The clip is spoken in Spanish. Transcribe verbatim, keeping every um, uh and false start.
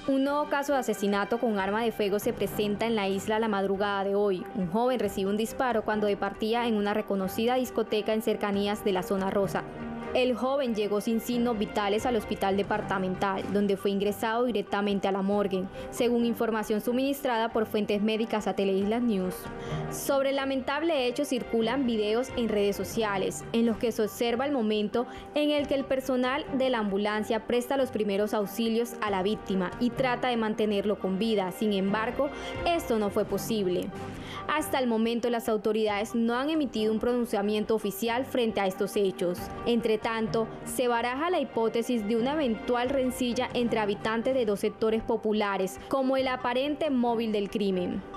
Un nuevo caso de asesinato con arma de fuego se presenta en la isla la madrugada de hoy. Un joven recibe un disparo cuando departía en una reconocida discoteca en cercanías de la zona rosa. El joven llegó sin signos vitales al hospital departamental, donde fue ingresado directamente a la morgue, según información suministrada por fuentes médicas a Teleislas News. Sobre el lamentable hecho circulan videos en redes sociales, en los que se observa el momento en el que el personal de la ambulancia presta los primeros auxilios a la víctima y trata de mantenerlo con vida. Sin embargo, esto no fue posible. Hasta el momento, las autoridades no han emitido un pronunciamiento oficial frente a estos hechos. Entre tanto, se baraja la hipótesis de una eventual rencilla entre habitantes de dos sectores populares, como el aparente móvil del crimen.